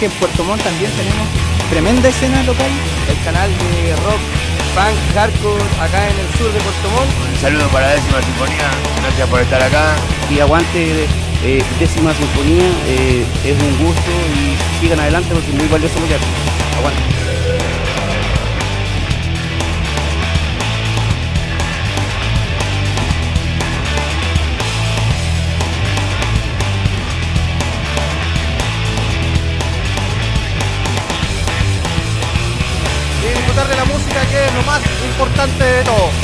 que en Puerto Montt también tenemos tremenda escena local. El canal de rock, punk, hardcore acá en el sur de Puerto Montt. Un saludo para la 10ª Sinfonía, gracias por estar acá. Y aguante 10ª Sinfonía, es un gusto y sigan adelante porque es muy valioso lo que hacen. Aguante. Y disfrutar de la música, que es lo más importante de todo.